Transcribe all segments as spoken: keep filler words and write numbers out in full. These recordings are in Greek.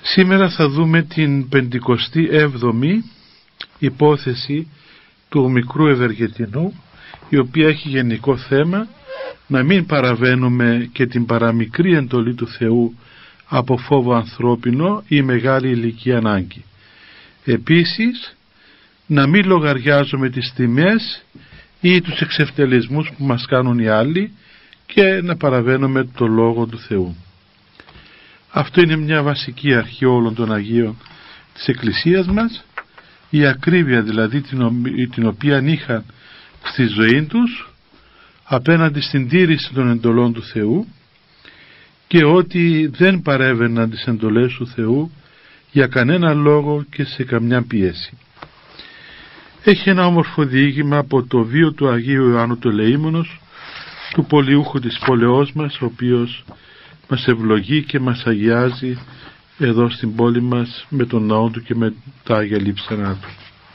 Σήμερα θα δούμε την πεντηκοστή έβδομη υπόθεση του μικρού Ευεργετινού, η οποία έχει γενικό θέμα να μην παραβαίνουμε και την παραμικρή εντολή του Θεού από φόβο ανθρώπινο ή μεγάλη ηλική ανάγκη. Επίσης, να μην λογαριάζουμε τις τιμές ή τους εξευτελισμούς που μας κάνουν οι άλλοι και να παραβαίνουμε το Λόγο του Θεού. Αυτό είναι μια βασική αρχή όλων των Αγίων της Εκκλησίας μας, η ακρίβεια δηλαδή την, την οποία είχαν στη ζωή τους απέναντι στην τήρηση των εντολών του Θεού και ότι δεν παρέβαιναν τις εντολές του Θεού για κανένα λόγο και σε καμιά πίεση. Έχει ένα όμορφο διήγημα από το βίο του Αγίου Ιωάννου του Ελεήμονος, του πολιούχου της πόλεως μας, ο οποίος μας ευλογεί και μας αγιάζει εδώ στην πόλη μας με τον ναό του και με τα Άγια Λείψανά του.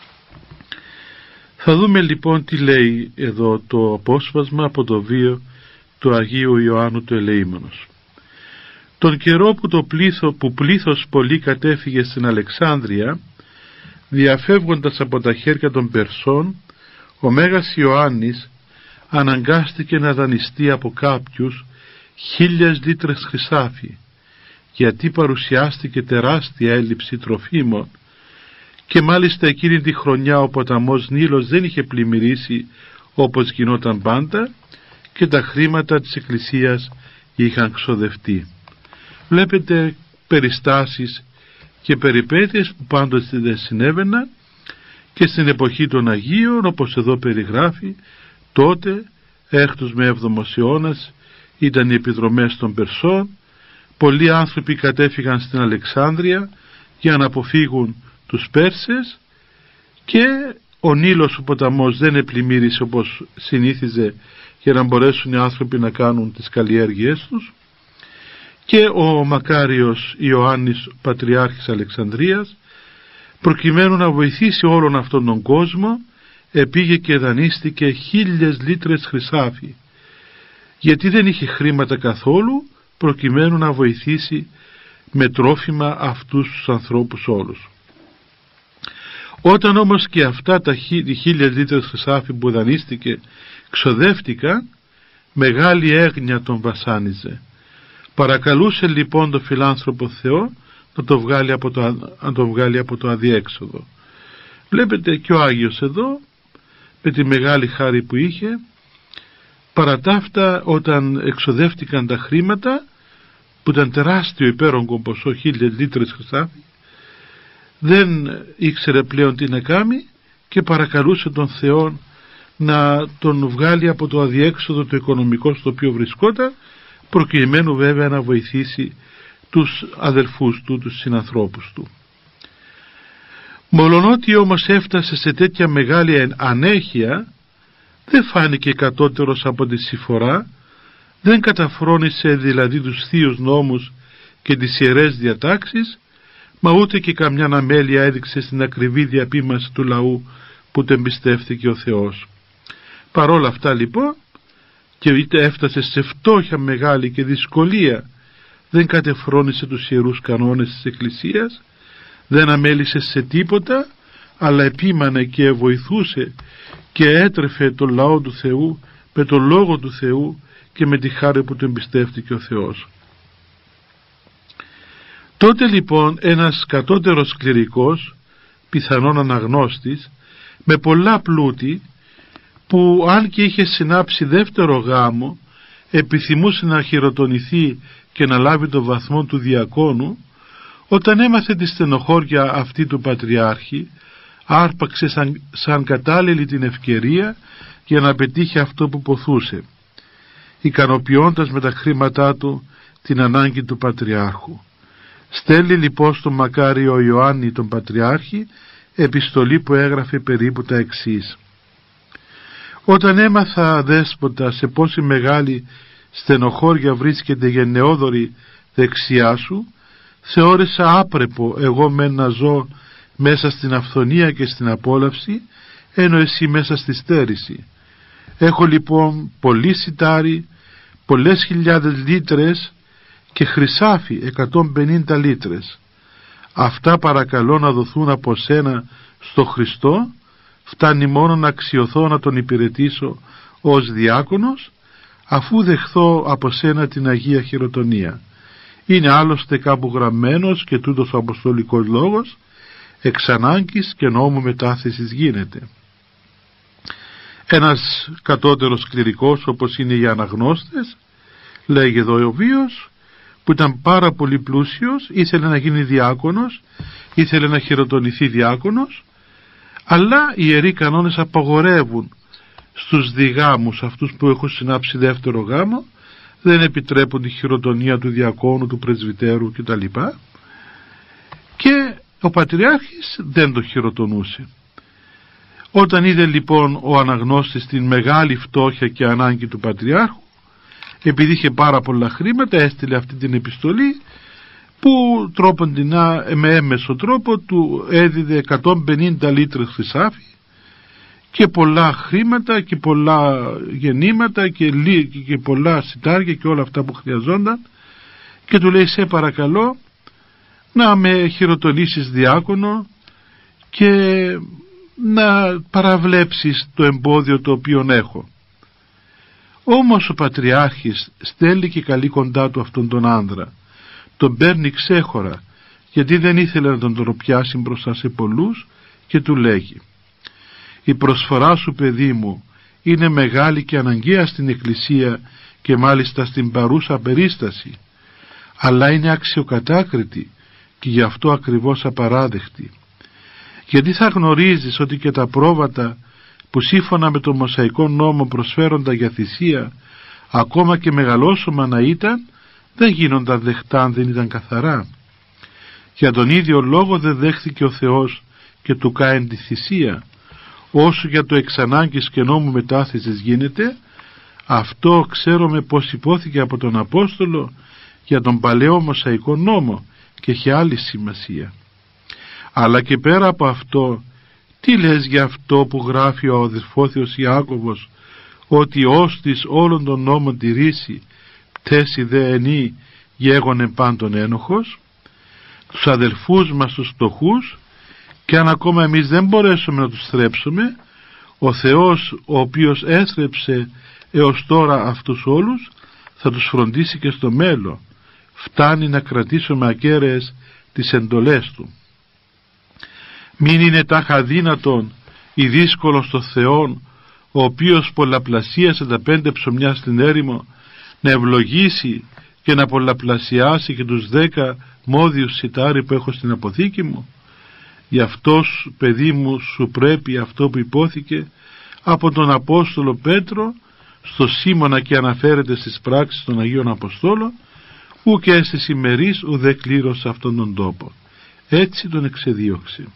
Θα δούμε λοιπόν τι λέει εδώ το απόσπασμα από το βίο του Αγίου Ιωάννου του Ελεήμονος. Τον καιρό που, το πλήθο, που πλήθος πολύ κατέφυγε στην Αλεξάνδρεια, διαφεύγοντας από τα χέρια των Περσών, ο Μέγας Ιωάννης αναγκάστηκε να δανειστεί από κάποιους χίλιες λίτρες χρυσάφι, γιατί παρουσιάστηκε τεράστια έλλειψη τροφίμων και μάλιστα εκείνη τη χρονιά ο ποταμός Νείλος δεν είχε πλημμυρίσει όπως γινόταν πάντα και τα χρήματα της Εκκλησίας είχαν ξοδευτεί. Βλέπετε περιστάσεις και περιπέτειες που πάντοτε δεν συνέβαιναν και στην εποχή των Αγίων, όπως εδώ περιγράφει, τότε έκτος με έβδομος αιώνας ήταν οι επιδρομές των Περσών, πολλοί άνθρωποι κατέφυγαν στην Αλεξάνδρεια για να αποφύγουν τους Πέρσες και ο Νείλος ο ποταμός δεν επλημμύρισε όπως συνήθιζε για να μπορέσουν οι άνθρωποι να κάνουν τις καλλιέργειές τους και ο μακάριος Ιωάννης Πατριάρχης Αλεξανδρίας, προκειμένου να βοηθήσει όλον αυτόν τον κόσμο, επήγε και δανείστηκε χίλιες λίτρες χρυσάφι, γιατί δεν είχε χρήματα καθόλου, προκειμένου να βοηθήσει με τρόφιμα αυτούς τους ανθρώπους όλους. Όταν όμως και αυτά τα χίλιες λίτρες χρυσάφι που δανείστηκε ξοδεύτηκαν, μεγάλη έγνοια τον βασάνιζε. Παρακαλούσε λοιπόν τον φιλάνθρωπο Θεό να το βγάλει από το, να το βγάλει από το αδιέξοδο. Βλέπετε και ο Άγιος εδώ με τη μεγάλη χάρη που είχε, παρά τα αυτά όταν εξοδεύτηκαν τα χρήματα που ήταν τεράστιο υπέρογκο ποσό, χίλιες λίτρες χρυσάφι, δεν ήξερε πλέον τι να κάνει και παρακαλούσε τον Θεό να τον βγάλει από το αδιέξοδο το οικονομικό στο οποίο βρισκόταν, προκειμένου βέβαια να βοηθήσει τους αδελφούς του, τους συνανθρώπους του. Μολονότι όμως έφτασε σε τέτοια μεγάλη ανέχεια, δεν φάνηκε κατώτερος από τη συμφορά, δεν καταφρόνησε δηλαδή τους θείους νόμους και τις ιερές διατάξεις, μα ούτε και καμιά αμέλεια έδειξε στην ακριβή διαπίμαση του λαού που τον εμπιστεύθηκε ο Θεός. Παρόλα αυτά λοιπόν, και είτε έφτασε σε φτώχεια μεγάλη και δυσκολία, δεν κατεφρόνησε τους ιερούς κανόνες της Εκκλησίας, δεν αμέλησε σε τίποτα, αλλά επίμανε και βοηθούσε και έτρεφε τον λαό του Θεού με τον Λόγο του Θεού και με τη χάρη που του εμπιστεύτηκε ο Θεός. Τότε λοιπόν ένας κατώτερος κληρικός, πιθανόν αναγνώστης, με πολλά πλούτη, που αν και είχε συνάψει δεύτερο γάμο, επιθυμούσε να χειροτονηθεί και να λάβει το βαθμό του διακόνου, όταν έμαθε τη στενοχώρια αυτή του Πατριάρχη, άρπαξε σαν, σαν κατάλληλη την ευκαιρία για να πετύχει αυτό που ποθούσε, ικανοποιώντας με τα χρήματά του την ανάγκη του Πατριάρχου. Στέλνει λοιπόν στον μακάριο Ιωάννη τον Πατριάρχη επιστολή που έγραφε περίπου τα εξής: «Όταν έμαθα, δέσποτα, σε πόση μεγάλη στενοχώρια βρίσκεται γενναιόδορη δεξιά σου, θεώρησα άπρεπο εγώ μεν να ζω μέσα στην αυθονία και στην απόλαυση, ενώ εσύ μέσα στη στέρηση. Έχω λοιπόν πολύ σιτάρι, πολλές χιλιάδες λίτρες και χρυσάφι εκατόν πενήντα λίτρες. Αυτά παρακαλώ να δοθούν από σένα στο Χριστό, φτάνει μόνο να αξιωθώ να τον υπηρετήσω ως διάκονος, αφού δεχθώ από σένα την Αγία Χειροτονία. Είναι άλλωστε κάπου γραμμένος και τούτος ο Αποστολικός λόγος, εξ ανάγκης και νόμου μετάθεσης γίνεται. Ένας κατώτερος κληρικός, όπως είναι οι αναγνώστες, λέγει εδώ ο βίος, που ήταν πάρα πολύ πλούσιος, ήθελε να γίνει διάκονος, ήθελε να χειροτονηθεί διάκονος, αλλά οι ιεροί κανόνες απαγορεύουν στους διγάμους, αυτούς που έχουν συνάψει δεύτερο γάμο, δεν επιτρέπουν τη χειροτονία του διακόνου, του πρεσβυτέρου κτλ. Και ο Πατριάρχης δεν το χειροτονούσε. Όταν είδε λοιπόν ο αναγνώστης την μεγάλη φτώχεια και ανάγκη του Πατριάρχου, επειδή είχε πάρα πολλά χρήματα, έστειλε αυτή την επιστολή που τρόποντινά με έμμεσο τρόπο του έδιδε εκατόν πενήντα λίτρες χρυσάφι και πολλά χρήματα και πολλά γεννήματα και, και πολλά σιτάρια και όλα αυτά που χρειαζόνταν, και του λέει: σε παρακαλώ να με χειροτονήσεις διάκονο και να παραβλέψεις το εμπόδιο το οποίο έχω. Όμως ο Πατριάρχης στέλνει και καλεί κοντά του αυτόν τον άνδρα, τον παίρνει ξέχωρα, γιατί δεν ήθελε να τον τροπιάσει μπροστά σε πολλούς, και του λέγει: η προσφορά σου, παιδί μου, είναι μεγάλη και αναγκαία στην Εκκλησία και μάλιστα στην παρούσα περίσταση, αλλά είναι αξιοκατάκριτη και γι' αυτό ακριβώς απαράδεκτη. Γιατί θα γνωρίζεις ότι και τα πρόβατα που σύμφωνα με τον Μωσαϊκό νόμο προσφέρονταν για θυσία, ακόμα και μεγαλόσωμα να ήταν, δεν γίνονταν δεκτά αν δεν ήταν καθαρά. Για τον ίδιο λόγο δεν δέχθηκε ο Θεός και του κάεν τη θυσία. Όσο για το εξ ανάγκης και νόμου μετάθεσης γίνεται, αυτό ξέρουμε πως υπόθηκε από τον Απόστολο για τον παλαιό Μωσαϊκό νόμο και έχει άλλη σημασία. Αλλά και πέρα από αυτό, τι λες για αυτό που γράφει ο αδελφόθεος Ιάκωβος, ότι όστις όλων των νόμων τηρήσει, πτέσει δε ενή γέγονε πάντων ένοχος? Τους αδελφούς μας τους φτωχούς, και αν ακόμα εμείς δεν μπορέσουμε να τους θρέψουμε, ο Θεός ο οποίος έθρεψε έως τώρα αυτούς όλους θα τους φροντίσει και στο μέλλον. Φτάνει να κρατήσουμε ακέραιες τις εντολές του. Μην είναι τάχα δύνατον ή δύσκολο στο Θεόν, ο οποίος πολλαπλασίασε τα πέντε ψωμιά στην έρημο, να ευλογήσει και να πολλαπλασιάσει και τους δέκα μόδιους σιτάρι που έχω στην αποθήκη μου? Γι' αυτός, παιδί μου, σου πρέπει αυτό που υπόθηκε από τον Απόστολο Πέτρο στο Σίμωνα και αναφέρεται στις πράξεις των Αγίων Αποστόλων, ου και στις ημερείς ουδέ κλήρωσε αυτόν τον τόπο. Έτσι τον εξεδίωξε.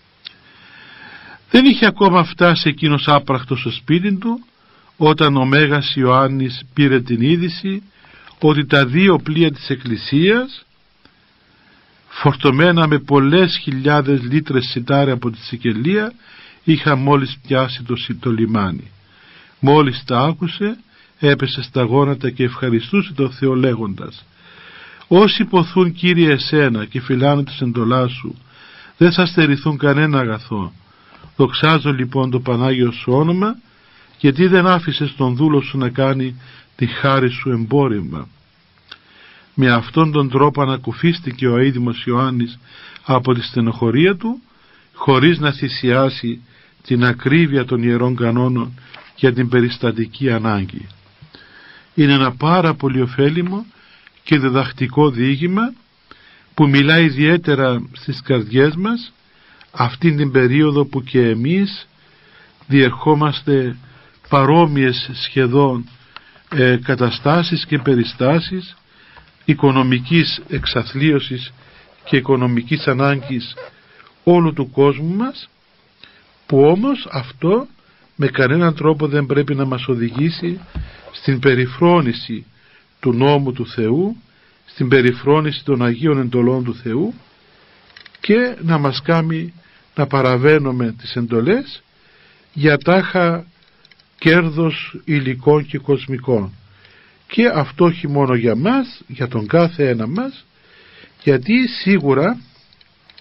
Δεν είχε ακόμα φτάσει εκείνος άπρακτος στο σπίτι του, όταν ο Μέγας Ιωάννης πήρε την είδηση ότι τα δύο πλοία της Εκκλησίας, φορτωμένα με πολλές χιλιάδες λίτρες σιτάρια από τη Σικελία, είχαν μόλις πιάσει το, το λιμάνι. Μόλις τα άκουσε, έπεσε στα γόνατα και ευχαριστούσε τον Θεό λέγοντας: όσοι ποθούν, Κύριε, εσένα και φυλάνε τις εντολάς σου, δεν θα στερηθούν κανένα αγαθό. Δοξάζω λοιπόν το Πανάγιο σου όνομα, γιατί δεν άφησες τον δούλο σου να κάνει τη χάρη σου εμπόρευμα. Με αυτόν τον τρόπο ανακουφίστηκε ο αείδημος Ιωάννης από τη στενοχωρία του, χωρίς να θυσιάσει την ακρίβεια των ιερών κανόνων για την περιστατική ανάγκη. Είναι ένα πάρα πολύ ωφέλιμο και διδακτικό διήγημα που μιλάει ιδιαίτερα στις καρδιές μας αυτήν την περίοδο που και εμείς διερχόμαστε παρόμοιες σχεδόν ε, καταστάσεις και περιστάσεις οικονομικής εξαθλίωσης και οικονομικής ανάγκης όλου του κόσμου μας, που όμως αυτό με κανέναν τρόπο δεν πρέπει να μας οδηγήσει στην περιφρόνηση του νόμου του Θεού, στην περιφρόνηση των Αγίων εντολών του Θεού, και να μας κάνει να παραβαίνουμε τις εντολές για τάχα κέρδος υλικών και κοσμικών. Και αυτό όχι μόνο για μας, για τον κάθε ένα μας, γιατί σίγουρα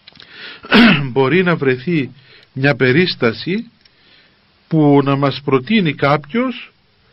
μπορεί να βρεθεί μια περίσταση που να μας προτείνει κάποιος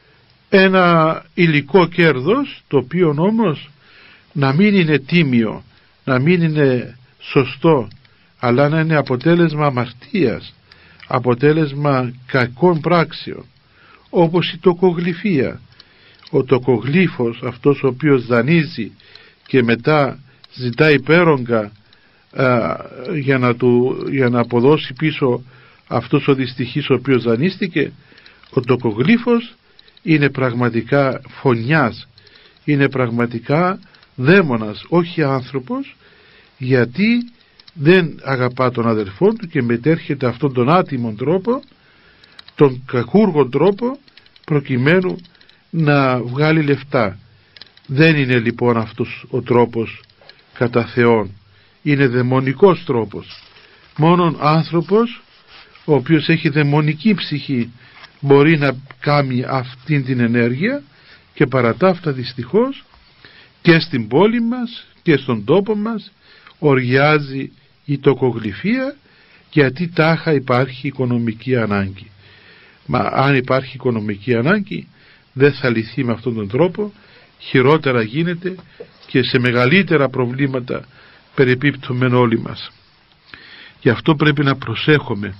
ένα υλικό κέρδος, το οποίο όμως να μην είναι τίμιο, να μην είναι σωστό, αλλά να είναι αποτέλεσμα αμαρτίας, αποτέλεσμα κακών πράξεων, όπως η τοκογλυφία. Ο τοκογλύφος, αυτός ο οποίος δανείζει και μετά ζητά υπέρογκα α, για, να του, για να αποδώσει πίσω αυτός ο δυστυχής ο οποίος δανείστηκε, ο τοκογλύφος είναι πραγματικά φωνιάς, είναι πραγματικά δαίμονας, όχι άνθρωπος, γιατί δεν αγαπά τον αδελφό του και μετέρχεται αυτόν τον άτιμον τρόπο, τον κακούργον τρόπο, προκειμένου να βγάλει λεφτά. Δεν είναι λοιπόν αυτός ο τρόπος κατά Θεόν, είναι δαιμονικός τρόπος. Μόνον άνθρωπος ο οποίος έχει δαιμονική ψυχή μπορεί να κάνει αυτήν την ενέργεια, και παρά τα αυτά δυστυχώς και στην πόλη μας και στον τόπο μας οργιάζει η τοκογλυφία, γιατί τάχα υπάρχει οικονομική ανάγκη. Μα αν υπάρχει οικονομική ανάγκη δεν θα λυθεί με αυτόν τον τρόπο, χειρότερα γίνεται και σε μεγαλύτερα προβλήματα περιπίπτουμε όλοι μας. Γι' αυτό πρέπει να προσέχουμε,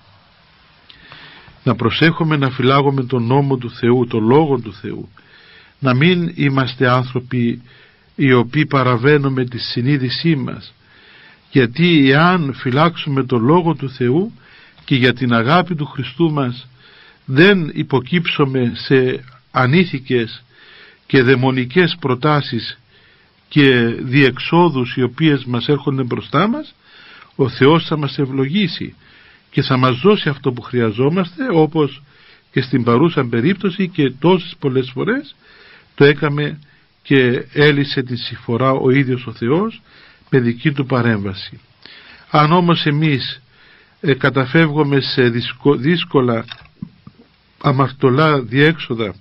να προσέχουμε να φυλάγουμε τον νόμο του Θεού, τον Λόγο του Θεού, να μην είμαστε άνθρωποι οι οποίοι παραβαίνουμε τη συνείδησή μας, γιατί εάν φυλάξουμε τον Λόγο του Θεού και για την αγάπη του Χριστού μας δεν υποκύψουμε σε ανήθικες και δαιμονικές προτάσεις και διεξόδους οι οποίες μας έρχονται μπροστά μας, ο Θεός θα μας ευλογήσει και θα μας δώσει αυτό που χρειαζόμαστε, όπως και στην παρούσα περίπτωση και τόσες πολλές φορές το έκαμε και έλυσε τη συμφορά ο ίδιος ο Θεός με δική του παρέμβαση. Αν όμως εμείς ε, καταφεύγουμε σε δύσκολα αμαρτωλά διέξοδα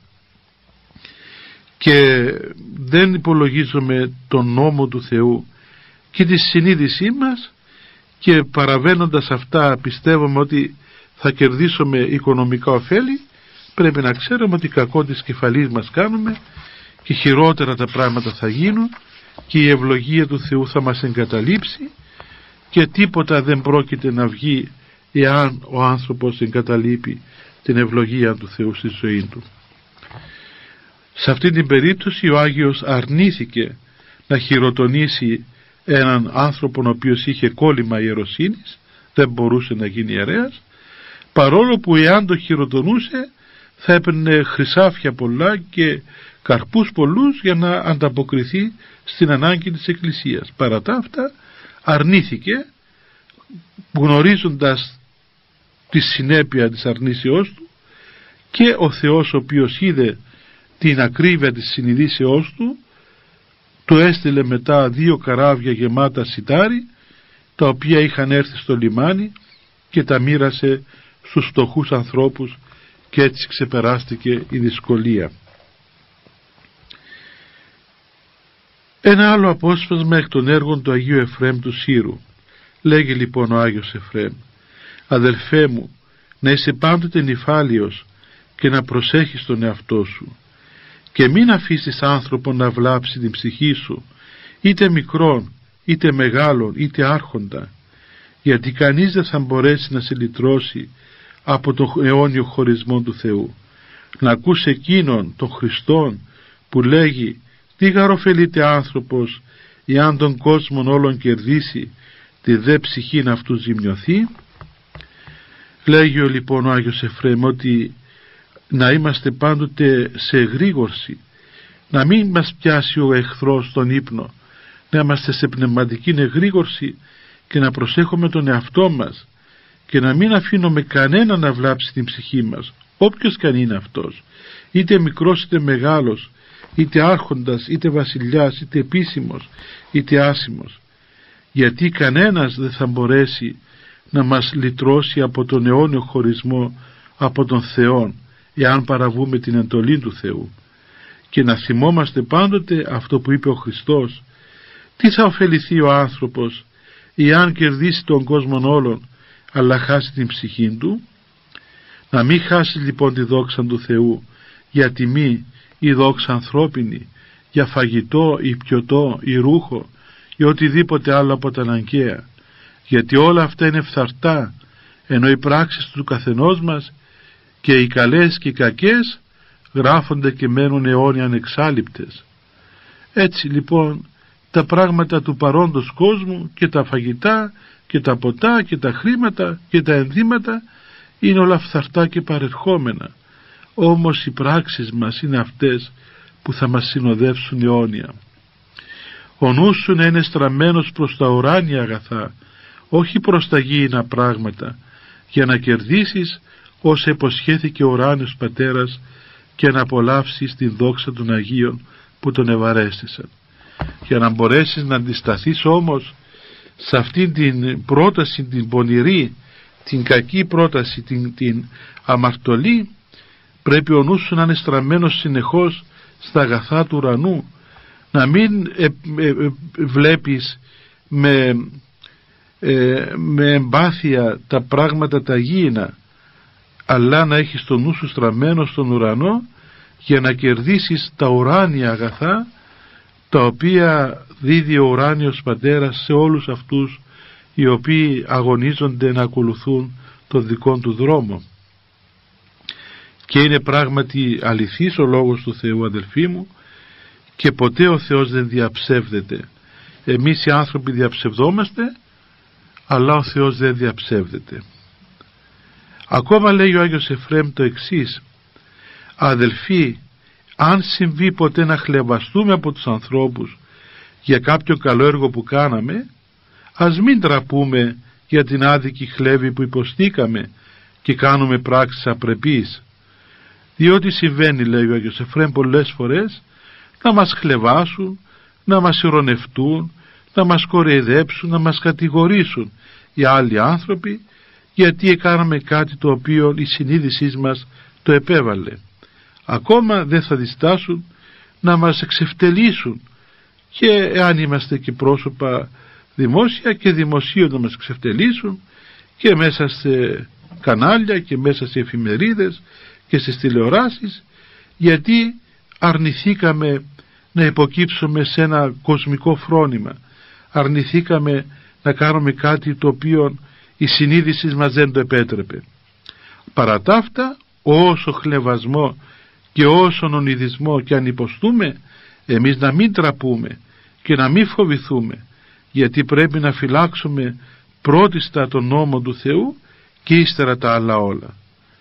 και δεν υπολογίζουμε τον νόμο του Θεού και τη συνείδησή μας, και παραβαίνοντας αυτά πιστεύουμε ότι θα κερδίσουμε οικονομικά ωφέλη, πρέπει να ξέρουμε ότι κακό της κεφαλής μας κάνουμε και χειρότερα τα πράγματα θα γίνουν και η ευλογία του Θεού θα μας εγκαταλείψει και τίποτα δεν πρόκειται να βγει εάν ο άνθρωπος εγκαταλείπει την ευλογία του Θεού στη ζωή του. Σε αυτή την περίπτωση ο Άγιος αρνήθηκε να χειροτονήσει έναν άνθρωπο ο οποίος είχε κόλλημα ιεροσύνης, δεν μπορούσε να γίνει ιερέας, παρόλο που εάν το χειροτονούσε θα έπαιρνε χρυσάφια πολλά και καρπούς πολλούς για να ανταποκριθεί στην ανάγκη της Εκκλησίας. Παρά τα αυτά αρνήθηκε, γνωρίζοντας τη συνέπεια της αρνήσεώς του, και ο Θεός ο οποίος είδε την ακρίβεια της συνειδήσεώς του του έστειλε μετά δύο καράβια γεμάτα σιτάρι, τα οποία είχαν έρθει στο λιμάνι, και τα μοίρασε στους φτωχούς ανθρώπους, και έτσι ξεπεράστηκε η δυσκολία. Ένα άλλο απόσπασμα εκ των έργων του Αγίου Εφραίμ του Σύρου. Λέγει λοιπόν ο Άγιος Εφραίμ: «Αδελφέ μου, να είσαι πάντοτε νηφάλιος και να προσέχεις τον εαυτό σου, και μην αφήσεις άνθρωπον να βλάψει την ψυχή σου, είτε μικρόν, είτε μεγάλον, είτε άρχοντα, γιατί κανείς δεν θα μπορέσει να σε λυτρώσει από τον αιώνιο χωρισμό του Θεού. Να ακούς εκείνον τον Χριστόν που λέγει: τι γαροφελείται άνθρωπος εάν τον κόσμον όλον κερδίσει, τη δε ψυχήν αυτού ζημιωθεί». Λέγει ο λοιπόν ο Άγιος Εφραίμ ότι να είμαστε πάντοτε σε εγρήγορση, να μην μας πιάσει ο εχθρός τον ύπνο, να είμαστε σε πνευματική εγρήγορση και να προσέχουμε τον εαυτό μας και να μην αφήνουμε κανένα να βλάψει την ψυχή μας, όποιος καν είναι αυτός, είτε μικρός είτε μεγάλος, είτε άρχοντας είτε βασιλιάς, είτε επίσημος είτε άσημος, γιατί κανένας δεν θα μπορέσει να μας λυτρώσει από τον αιώνιο χωρισμό από τον Θεόν, εάν παραβούμε την εντολή του Θεού. Και να θυμόμαστε πάντοτε αυτό που είπε ο Χριστός: τι θα ωφεληθεί ο άνθρωπος εάν κερδίσει τον κόσμο όλον αλλά χάσει την ψυχή του. Να μην χάσει λοιπόν τη δόξα του Θεού για τιμή ή δόξα ανθρώπινη, για φαγητό ή πιωτό ή ρούχο ή οτιδήποτε άλλο από τα αναγκαία, γιατί όλα αυτά είναι φθαρτά, ενώ οι πράξεις του καθενός μας και οι καλές και οι κακές γράφονται και μένουν αιώνια ανεξάλειπτες. Έτσι λοιπόν τα πράγματα του παρόντος κόσμου και τα φαγητά και τα ποτά και τα χρήματα και τα ενδύματα είναι όλα φθαρτά και παρερχόμενα, όμως οι πράξεις μας είναι αυτές που θα μας συνοδεύσουν αιώνια. Ο νους σου να είναι στραμμένος προς τα ουράνια αγαθά, όχι προς τα γήινα πράγματα, για να κερδίσεις όσα υποσχέθηκε ο ουράνιος Πατέρας και να απολαύσεις την δόξα των Αγίων που τον ευαρέστησαν. Για να μπορέσεις να αντισταθείς όμως σε αυτήν την πρόταση την πονηρή, την κακή πρόταση, την, την αμαρτωλή, πρέπει ο νους σου να είναι στραμμένος συνεχώς στα αγαθά του ουρανού, να μην ε, ε, ε, βλέπεις με, ε, με εμπάθεια τα πράγματα τα γήινα, αλλά να έχεις το νου σου στραμμένο στον ουρανό για να κερδίσεις τα ουράνια αγαθά, τα οποία δίδει ο ουράνιος Πατέρας σε όλους αυτούς οι οποίοι αγωνίζονται να ακολουθούν τον δικό του δρόμο. Και είναι πράγματι αληθής ο λόγος του Θεού, αδελφοί μου, και ποτέ ο Θεός δεν διαψεύδεται. Εμείς οι άνθρωποι διαψευδόμαστε, αλλά ο Θεός δεν διαψεύδεται. Ακόμα λέει ο Άγιος Εφραίμ το εξής: αδελφοί, αν συμβεί ποτέ να χλευαστούμε από τους ανθρώπους για κάποιο καλό έργο που κάναμε, ας μην τραπούμε για την άδικη χλέβη που υποστήκαμε και κάνουμε πράξεις απρεπείς, διότι συμβαίνει, λέει ο Άγιος Εφραίμ, πολλές φορές να μας χλεβάσουν, να μας ειρωνευτούν, να μας κοροϊδέψουν, να μας κατηγορήσουν οι άλλοι άνθρωποι, γιατί έκαναμε κάτι το οποίο η συνείδησή μας το επέβαλε. Ακόμα δεν θα διστάσουν να μας εξευτελίσουν, και εάν είμαστε και πρόσωπα δημόσια και δημοσίων να μας εξευτελίσουν, και μέσα σε κανάλια και μέσα σε εφημερίδες και στις τηλεοράσεις, γιατί αρνηθήκαμε να υποκύψουμε σε ένα κοσμικό φρόνημα, αρνηθήκαμε να κάνουμε κάτι το οποίο η συνείδηση μας δεν το επέτρεπε. Παρά τα αυτά, όσο χλευασμό και όσον ονειδισμό και αν υποστούμε, εμείς να μην τραπούμε και να μην φοβηθούμε, γιατί πρέπει να φυλάξουμε πρώτιστα τον νόμο του Θεού και ύστερα τα άλλα όλα.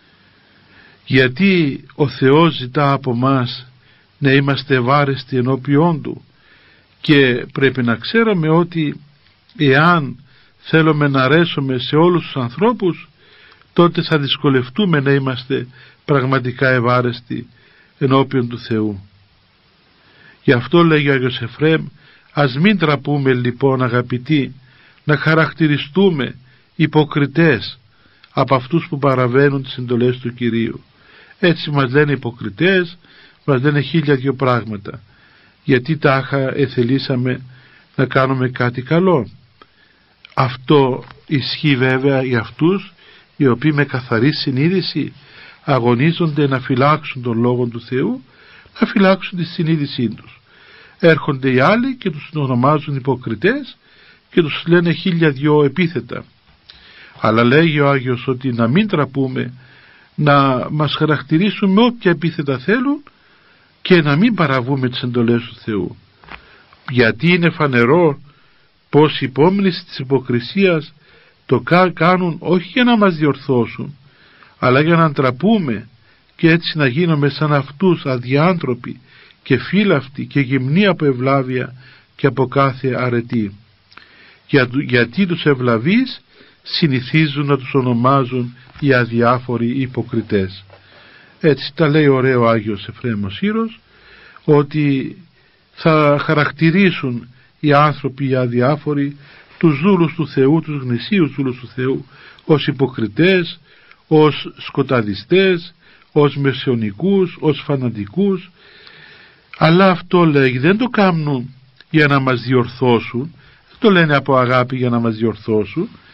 Γιατί ο Θεός ζητά από μας να είμαστε ευάρεστοι ενώπιόν Του, και πρέπει να ξέρουμε ότι εάν θέλουμε να αρέσουμε σε όλους τους ανθρώπους, τότε θα δυσκολευτούμε να είμαστε πραγματικά ευάρεστοι ενώπιον του Θεού. Γι' αυτό λέγει ο Άγιος Εφραίμ, ας μην τραπούμε λοιπόν, αγαπητοί, να χαρακτηριστούμε υποκριτές από αυτούς που παραβαίνουν τις εντολές του Κυρίου. Έτσι μας λένε υποκριτές, μας λένε χίλια δυο πράγματα, γιατί τάχα εθελήσαμε να κάνουμε κάτι καλό. Αυτό ισχύει βέβαια για αυτούς οι οποίοι με καθαρή συνείδηση αγωνίζονται να φυλάξουν τον Λόγο του Θεού, να φυλάξουν τη συνείδησή τους. Έρχονται οι άλλοι και τους ονομάζουν υποκριτές και τους λένε χίλια δυο επίθετα. Αλλά λέγει ο Άγιος ότι να μην τραπούμε, να μας χαρακτηρίσουν με όποια επίθετα θέλουν και να μην παραβούμε τις εντολές του Θεού. Γιατί είναι φανερό πως οι υπόμνηση της υποκρισίας το κάνουν όχι για να μας διορθώσουν, αλλά για να ντραπούμε και έτσι να γίνουμε σαν αυτούς αδιάντροποι και φύλαυτοι και γυμνοί από ευλάβεια και από κάθε αρετή. Για, γιατί τους ευλαβείς συνηθίζουν να τους ονομάζουν οι αδιάφοροι υποκριτές. Έτσι τα λέει ωραίο Άγιος Εφραίμ ο Σύρος, ότι θα χαρακτηρίσουν οι άνθρωποι οι αδιάφοροι τους δούλους του Θεού, τους γνησίους δούλους του Θεού, ως υποκριτές, ως σκοταδιστές, ως μεσαιωνικούς, ως φανατικούς. Αλλά αυτό λέει δεν το κάνουν για να μας διορθώσουν, δεν το λένε από αγάπη για να μας διορθώσουν,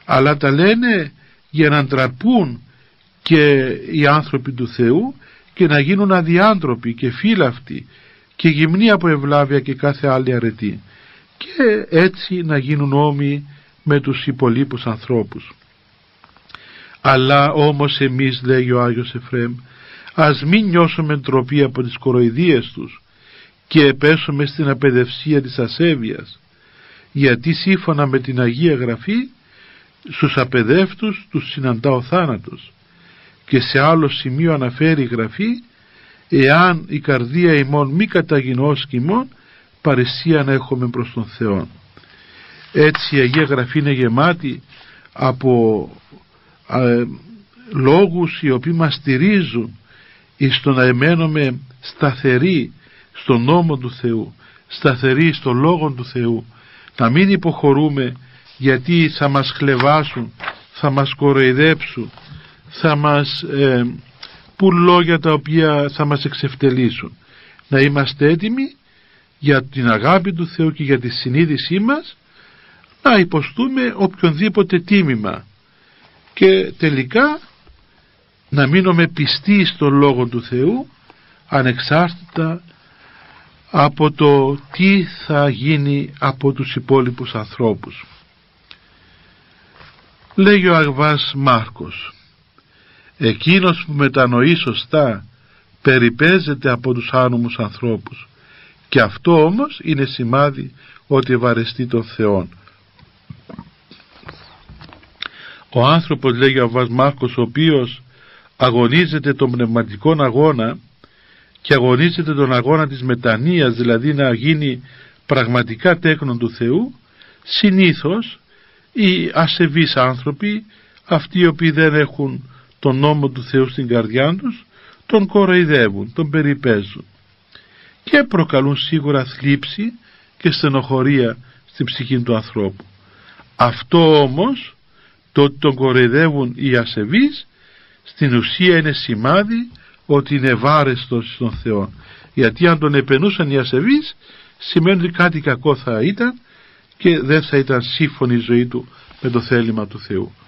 αλλά τα λένε για να ντραπούν και οι άνθρωποι του Θεού και να γίνουν αδιάντροποι και φύλαυτοι και γυμνοί από ευλάβεια και κάθε άλλη αρετή, και έτσι να γίνουν όμοιοι με τους υπολείπους ανθρώπους. Αλλά όμως εμείς, λέγει ο Άγιος Εφραίμ, ας μην νιώσουμε ντροπή από τις κοροϊδίες τους και πέσουμε στην απαιδευσία της ασέβειας, γιατί σύμφωνα με την Αγία Γραφή στους απαιδεύτους τους συναντά ο θάνατος, και σε άλλο σημείο αναφέρει η Γραφή, εάν η καρδία ημών μη καταγινώσκει ημών, παρησία να έχουμε προς τον Θεό. Έτσι η Αγία Γραφή είναι γεμάτη από ε, λόγους οι οποίοι μας στηρίζουν εις το να εμένουμε σταθεροί στον νόμο του Θεού, σταθεροί στον λόγο του Θεού, να μην υποχωρούμε γιατί θα μας χλεβάσουν, θα μας κοροϊδέψουν, θα μας ε, πουν λόγια τα οποία θα μας εξευτελίσουν. Να είμαστε έτοιμοι για την αγάπη του Θεού και για τη συνείδησή μας να υποστούμε οποιονδήποτε τίμημα και τελικά να μείνουμε πιστοί στον Λόγο του Θεού ανεξάρτητα από το τι θα γίνει από τους υπόλοιπους ανθρώπους. Λέγει ο Αββάς Μάρκος, εκείνος που μετανοεί σωστά περιπέζεται από τους άνομους ανθρώπους, και αυτό όμως είναι σημάδι ότι ευαρεστεί τον Θεόν. Ο άνθρωπος, λέγει ο Αββάς Μάρκος, ο οποίος αγωνίζεται τον πνευματικό αγώνα και αγωνίζεται τον αγώνα της μετανοίας, δηλαδή να γίνει πραγματικά τέκνον του Θεού, συνήθως οι ασεβείς άνθρωποι, αυτοί οι οποίοι δεν έχουν τον νόμο του Θεού στην καρδιά τους, τον κοροϊδεύουν, τον περιπέζουν και προκαλούν σίγουρα θλίψη και στενοχωρία στην ψυχή του ανθρώπου. Αυτό όμως, το ότι τον κοροϊδεύουν οι ασεβείς, στην ουσία είναι σημάδι ότι είναι ευάρεστος στον Θεό, γιατί αν τον επενούσαν οι ασεβείς σημαίνει ότι κάτι κακό θα ήταν και δεν θα ήταν σύμφωνη η ζωή του με το θέλημα του Θεού.